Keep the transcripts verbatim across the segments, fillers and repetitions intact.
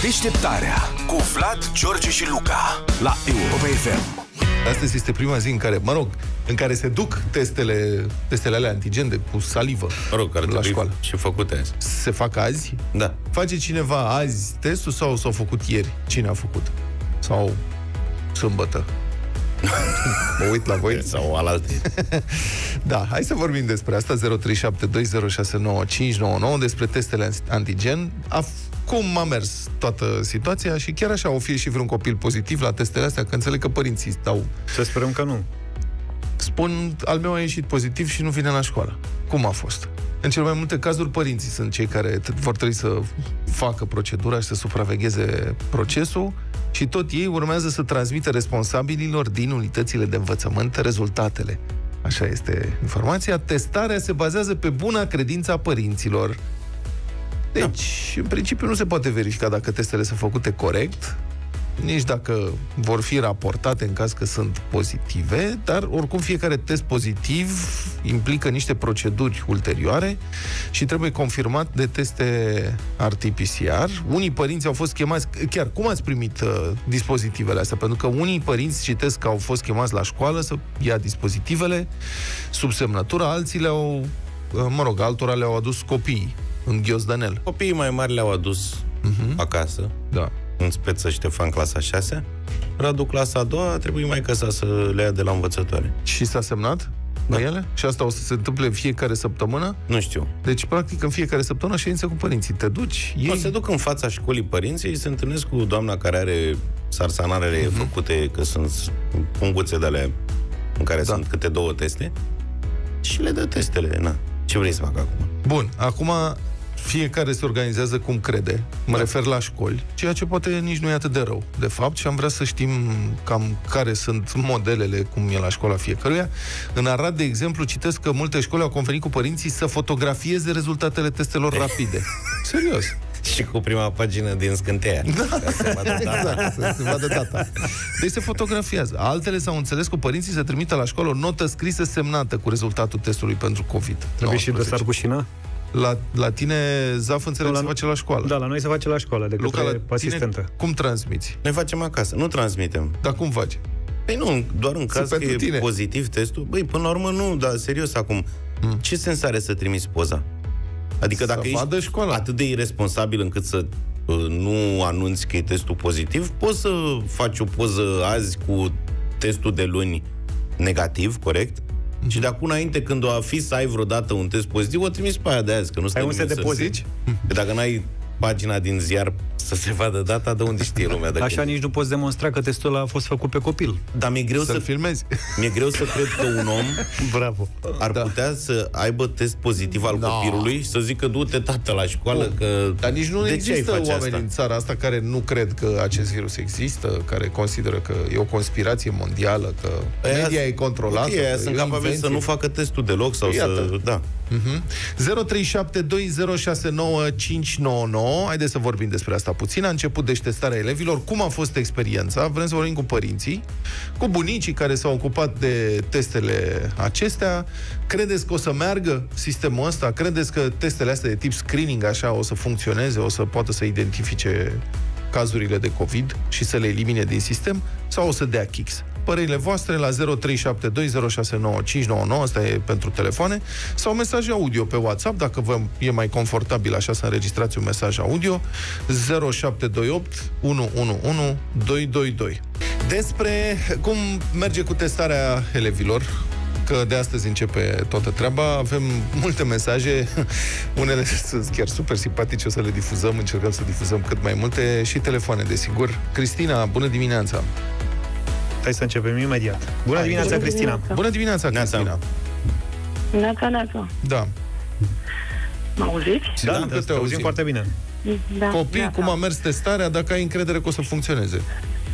Deșteptarea cu Vlad, George și Luca la Europa F M. Astăzi este prima zi în care, mă rog, în care se duc testele, testele alea antigen de cu salivă, mă rog, care la școală. Și făcute azi. Se fac azi? Da. Face cineva azi testul sau s-au făcut ieri? Cine a făcut? Sau sâmbătă? Mă uit la voi. Sau alalte. Da, hai să vorbim despre asta. Zero trei șapte doi zero șase nouă cinci nouă nouă, despre testele antigen. A, cum a mers toată situația și chiar așa o fie și vreun copil pozitiv la testele astea, că înțeleg că părinții stau. Să sperăm că nu. Spun, al meu a ieșit pozitiv și nu vine la școală. Cum a fost? În cel mai multe cazuri, părinții sunt cei care vor trebui să facă procedura și să supravegheze procesul și tot ei urmează să transmită responsabililor din unitățile de învățământ rezultatele. Așa este informația. Testarea se bazează pe buna credință a părinților. Deci, da, în principiu nu se poate verifica dacă testele sunt făcute corect, nici dacă vor fi raportate în caz că sunt pozitive, dar oricum fiecare test pozitiv implică niște proceduri ulterioare și trebuie confirmat de teste R T P C R. Unii părinți au fost chemați, chiar cum ați primit uh, dispozitivele astea? Pentru că unii părinți citesc că au fost chemați la școală să ia dispozitivele sub semnătură, alții le-au, uh, mă rog, altora le-au adus copiii în ghiozdanel. Copiii mai mari le-au adus uh-huh. acasă. Da. În speță Ștefan, clasa a șasea. Radu, clasa a doua, a trebuit maică sa să le ia de la învățătoare. Și s-a semnat la da. ele? Și asta o să se întâmple în fiecare săptămână? Nu știu. Deci, practic, în fiecare săptămână ședință cu părinții. Te duci, ei... O se duc în fața școlii părinții, se întâlnesc cu doamna care are sarsanarele uh-huh. făcute, că sunt punguțe de alea în care da. sunt câte două teste, și le dă testele. Na. Ce vrei să fac acum? Bun, acum fiecare se organizează cum crede. Mă da. refer la școli, ceea ce poate nici nu e atât de rău, de fapt, și am vrea să știm cam care sunt modelele, cum e la școala fiecăruia. În Arad, de exemplu, citesc că multe școli au convenit cu părinții să fotografieze rezultatele testelor rapide. Serios. Și cu prima pagină din scânteia. Da, să se vadă exact, să se vadă data. Deci se fotografiază. Altele s-au înțeles cu părinții să trimită la școală o notă scrisă semnată cu rezultatul testului pentru COVID. Trebuie și dosar cu șină? La, la tine, Zaf, înțeleg, la, se face la școală. Da, la noi se face la școală, de Luca, către asistentă. Cum transmiți? Noi facem acasă, nu transmitem. Dar cum faci? Păi nu, doar în caz că e tine. pozitiv testul. Băi, până la urmă nu, dar serios acum, hmm. ce sens are să trimiți poza? Adică să dacă ești școala. atât de irresponsabil încât să uh, nu anunți că e testul pozitiv, poți să faci o poză azi cu testul de luni negativ, corect? Mm-hmm. Și de acum înainte, când o a fi să ai vreodată un test pozitiv, o trimiți pe aia de azi, că nu stai un set de poziți? Că dacă n-ai pagina din ziar să se vadă data, de unde știe lumea? De Așa când... nici nu poți demonstra că testul ăla a fost făcut pe copil. Dar mi-e greu să filmezi. Mi-e greu să cred că un om Bravo. ar da. putea să aibă test pozitiv al no. copilului și să zică du-te, tată, la școală, oh. că... Dar nici nu există oameni asta? în țara asta care nu cred că acest virus există, care consideră că e o conspirație mondială, că aia media e controlată. Okay, sunt capabili să nu facă testul deloc sau Iată. să... Da. Uh-huh. zero trei șapte doi zero șase nouă cinci nouă nouă. Haideți să vorbim despre asta puțin. A început deci testarea elevilor. Cum a fost experiența? Vrem să vorbim cu părinții, cu bunicii care s-au ocupat de testele acestea. Credeți că o să meargă sistemul ăsta? Credeți că testele astea de tip screening așa o să funcționeze? O să poată să identifice cazurile de COVID și să le elimine din sistem? Sau o să dea kicks? Părerile voastre la zero trei șapte doi zero șase nouă cinci nouă nouă, asta e pentru telefoane, sau mesaje audio pe WhatsApp, dacă vă e mai confortabil așa să înregistrați un mesaj audio, zero șapte doi opt unu unu unu doi doi doi. Despre cum merge cu testarea elevilor, că de astăzi începe toată treaba, avem multe mesaje, unele sunt chiar super simpatice, o să le difuzăm, încercăm să difuzăm cât mai multe, și telefoane, desigur. Cristina, bună dimineața! Hai să începem imediat. Bună Hai, dimineața, bună Cristina! Dimineața. Bună dimineața, Cristina! Neața, neața! Da. Mă auziți? Da, da, te, te auzim foarte bine. Da, Copii, da, cum da. a mers testarea, dacă ai încredere că o să funcționeze?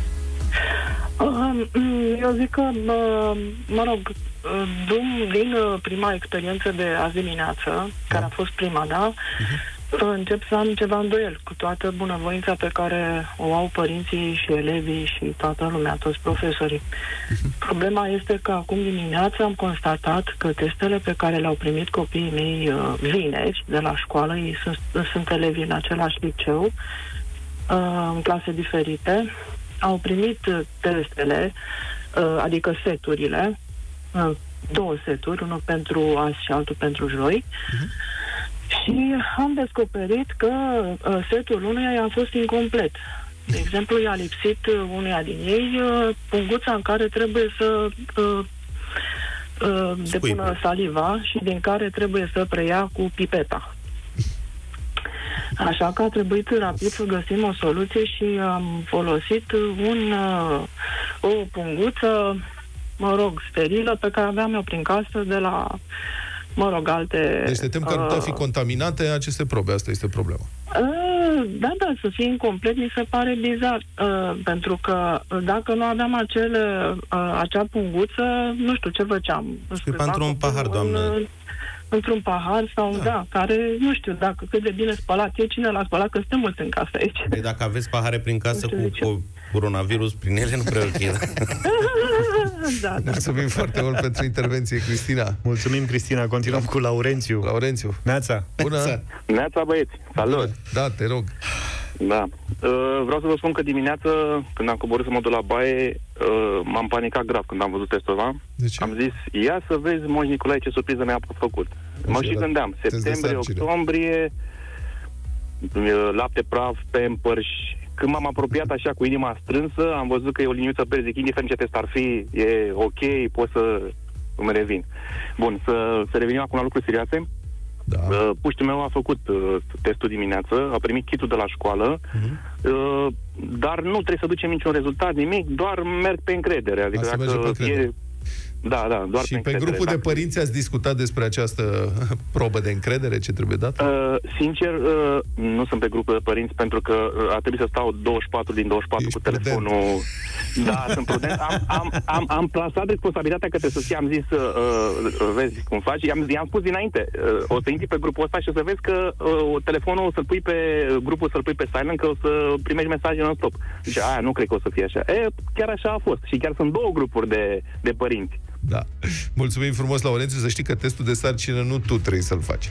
Eu zic că, mă rog, din prima experiență de azi dimineață, care a fost prima, da? Uh-huh. Încep să am ceva îndoieli cu toată bunăvoința pe care o au părinții și elevii și toată lumea, toți profesorii. Uh-huh. Problema este că acum dimineața am constatat că testele pe care le-au primit copiii mei uh, vineri de la școală, ei sunt, sunt elevi în același liceu, uh, în clase diferite, au primit testele, uh, adică seturile, uh, două seturi, unul pentru azi și altul pentru joi, uh-huh. și am descoperit că uh, setul unuia a fost incomplet. De exemplu, i-a lipsit unuia din ei uh, punguța în care trebuie să uh, uh, depună saliva și din care trebuie să preia cu pipeta. Așa că a trebuit rapid să găsim o soluție și am folosit un, uh, o punguță, mă rog, sterilă, pe care aveam eu prin casă de la, mă rog, alte... Deci te tem că ar putea fi contaminate aceste probe, asta este problema. Uh, da, da, să fie incomplet mi se pare bizar, uh, pentru că dacă nu aveam acele, uh, acea punguță, nu știu ce făceam. Scuipa într-un pahar, doamnă. În, într-un pahar sau, da. da, care, nu știu, dacă cât de bine spălat e, cine l-a spălat, că suntem mulți în casă aici. Păi dacă aveți pahare prin casă cu, cu coronavirus prin ele, nu prea ok. Da, da. Mulțumim foarte mult pentru intervenție, Cristina. Mulțumim, Cristina. Continuăm cu Laurențiu. Laurențiu. Neața. Bună. Neața, băieți. Salut. Da, te rog. Da. Vreau să vă spun că dimineața, când am coborât să mă duc la baie, m-am panicat grav când am văzut testul ăla. Am zis, ia să vezi, Moș Nicolae, ce surpriză mi-a făcut. Mă și gândeam, septembrie, octombrie, lapte praf, Pampers. Când m-am apropiat așa cu inima strânsă, am văzut că e o liniuță pe zic, indiferent ce test ar fi, e ok, pot să îmi revin. Bun, să, să revenim acum la lucruri serioase. Da. Uh, puștul meu a făcut uh, testul dimineață, a primit kitul de la școală, uh-huh. uh, dar nu trebuie să ducem niciun rezultat, nimic, doar merg pe încredere. Adică Asta dacă pe e... Da, da, doar și pe, pe încredere, grupul dacă... de părinți ați discutat despre această probă de încredere, ce trebuie dată? Uh, sincer, uh, nu sunt pe grupul de părinți, pentru că uh, a trebuit să stau douăzeci și patru din douăzeci și patru Ești cu telefonul. Prudent. Da, sunt prudent. Am, am, am, am plasat responsabilitatea către soție, am zis, uh, vezi cum faci, i-am, i-am spus dinainte, uh, o să intri pe grupul ăsta și o să vezi că uh, telefonul o să-l pui pe grupul, să-l pui pe silent, că o să primești mesaje non-stop. Zice, aia, nu cred că o să fie așa. E, chiar așa a fost. Și chiar sunt două grupuri de, de părinți. Da. Mulțumim frumos, Laurențiu, să știi că testul de sarcină nu tu trebuie să-l faci.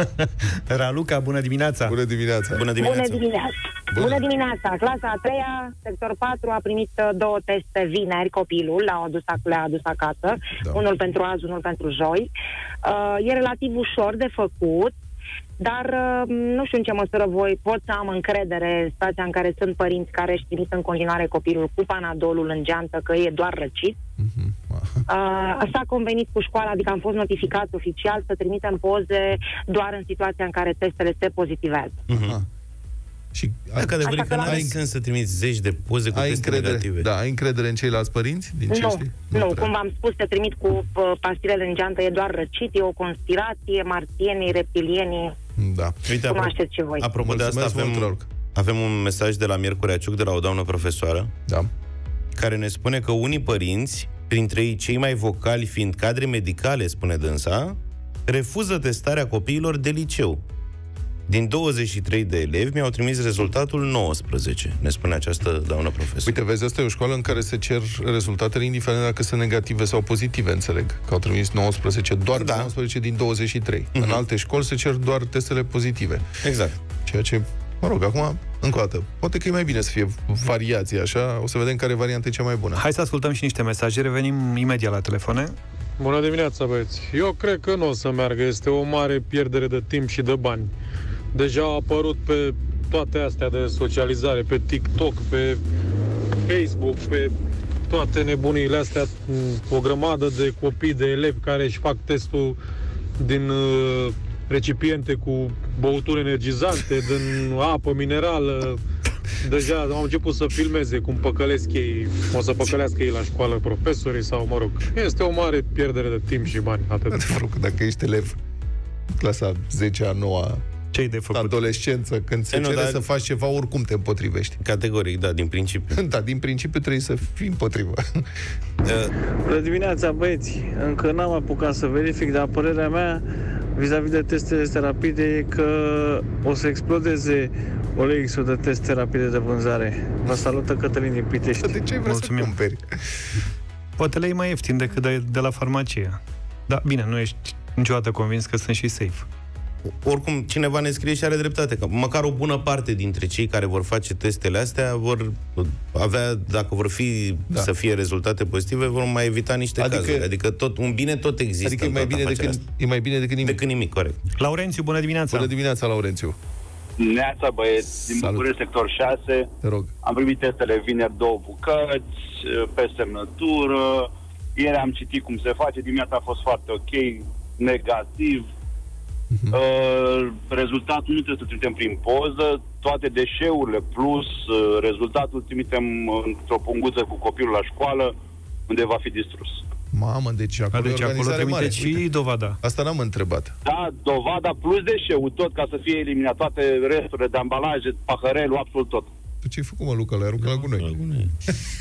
Raluca, bună dimineața! Bună dimineața! Bună dimineața! Bună dimineața! Bună, bună dimineața! Clasa a treia, sector patru, a primit două teste vineri, copilul, le-a adus, le-a adus acasă, da. Unul pentru azi, unul pentru joi. Uh, e relativ ușor de făcut, dar nu știu în ce măsură voi pot să am încredere în situația în care sunt părinți care își trimit în continuare copilul cu panadolul în geantă, că e doar răcit. Uh-huh. Uh, s-a convenit cu școala, adică am fost notificați oficial să trimitem poze doar în situația în care testele se pozitivează. Uh-huh. Și dacă adevărat că n-are sens să trimiți zeci de poze cu ai teste încredere, negative. Da, ai încredere în ceilalți părinți? Din ce nu, știi? nu, nu cum v-am spus, te trimit cu uh, pastilele în geantă, e doar răcit, e o conspirație, marțienii, reptilienii. Da. Uite, cunoașteți și voi. Apropo de asta, avem, avem un mesaj de la Miercurea Ciuc, de la o doamnă profesoară, da. care ne spune că unii părinți, printre ei cei mai vocali fiind cadre medicale, spune dânsa, refuză testarea copiilor de liceu. Din douăzeci și trei de elevi mi-au trimis rezultatul nouăsprezece, ne spune această doamnă profesor. Uite, vezi, asta e o școală în care se cer rezultatele indiferent dacă sunt negative sau pozitive, înțeleg. Că au trimis nouăsprezece, doar da. nouăsprezece din douăzeci și trei. Uh-huh. În alte școli se cer doar testele pozitive. Exact. Ceea ce, mă rog, acum, încă o dată, poate că e mai bine să fie variație, așa, o să vedem care variantă e cea mai bună. Hai să ascultăm și niște mesaje, revenim imediat la telefoane. Bună dimineața, băieți. Eu cred că nu o să meargă, este o mare pierdere de timp și de bani. Deja a apărut pe toate astea de socializare, pe TikTok, pe Facebook, pe toate nebuniile astea, o grămadă de copii, de elevi care își fac testul din uh, recipiente cu băuturi energizante, din apă minerală. Deja au început să filmeze cum păcălesc ei, o să păcălească ei la școală profesorii sau, mă rog, este o mare pierdere de timp și bani, atât. Adevărul că dacă ești elev clasa zecea, noua, ce-i de făcut? Adolescență, când se e, cere nu, să faci ceva, oricum te împotrivești. Categoric, da, din principiu. Da, din principiu trebuie să fii împotrivă. Bună dimineața, băieți! Încă n-am apucat să verific, dar părerea mea vis-a-vis de testele astea rapide e că o să explodeze O L X-ul de teste rapide de vânzare. Vă salută Cătălin din Pitești. De ce vrei să cumperi? Poate le e mai ieftin decât de, de la farmacie. Da, bine, nu ești niciodată convins că sunt și safe. oricum, cineva ne scrie și are dreptate, că măcar o bună parte dintre cei care vor face testele astea vor avea, dacă vor fi da. să fie rezultate pozitive, vor mai evita niște adică, cazuri. Adică tot, un bine tot există. Adică e mai, bine decât, e mai bine decât nimic. Decât nimic, corect. Laurențiu, bună dimineața! Bună dimineața, Laurențiu! Neața, băieți, din București, sector șase. Te rog. Am primit testele vineri, două bucăți, pe semnătură. Ieri am citit cum se face, dimineața a fost foarte ok, negativ. Uh-huh. Uh, rezultatul nu trebuie să trimitem prin poză, toate deșeurile plus uh, rezultatul trimitem într-o punguță cu copilul la școală, unde va fi distrus. Mamă, deci acolo, deci acolo trimiteți și Uite, dovada. Asta n-am întrebat. Da, dovada plus deșeul, tot ca să fie eliminat toate resturile de ambalaje, paharelul, absolut tot. Tu ce-ai făcut, mă, Luca? Le-ai aruncat la gunoi?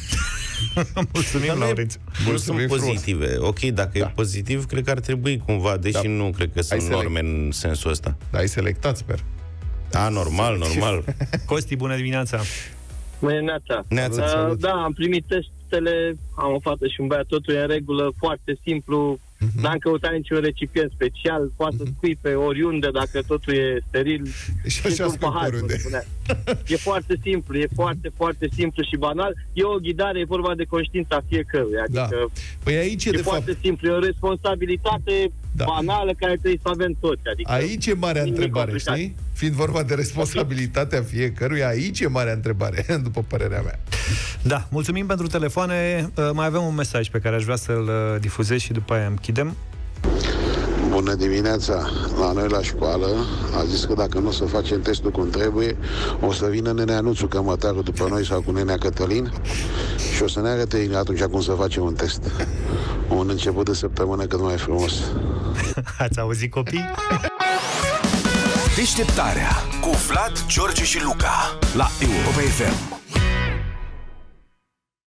Mulțumim, Laurențiu. Nu sunt pozitive. Frumos. Ok, dacă da. e pozitiv, cred că ar trebui cumva, deși da. nu cred că sunt select... norme în sensul ăsta. Da, ai selectat, sper. Da, normal, normal. Costi, bună dimineața! Bună dimineața! Neața, uh, salut. Da, am primit testele, am o fată și un băiat, totul e în regulă, foarte simplu. Uh-huh. N-am căutat niciun recipient special, poate uh-huh. să scui pe oriunde dacă totul e steril. Și așa scui pe oriunde. E foarte simplu, e foarte, foarte simplu și banal. E o ghidare, e vorba de conștiința fiecăruia. Adică da. Păi aici e, e de foarte fapt... simplu, e o responsabilitate da. banală care trebuie să avem toți. Adică aici e marea întrebare, știi? Fiind vorba de responsabilitatea fiecăruia, aici e marea întrebare, după părerea mea. Da, mulțumim pentru telefoane. Mai avem un mesaj pe care aș vrea să-l difuzez și după aia închidem. Bună dimineața! La noi la școală a zis că dacă nu o să facem testul cum trebuie, o să vină nenea Nuțu cămătarul după noi sau cu nenea Cătălin și o să ne arate atunci cum să facem un test. Un început de săptămână cât mai frumos. Ați auzit, copii? Deșteptarea cu Vlad, George și Luca la Europa F M.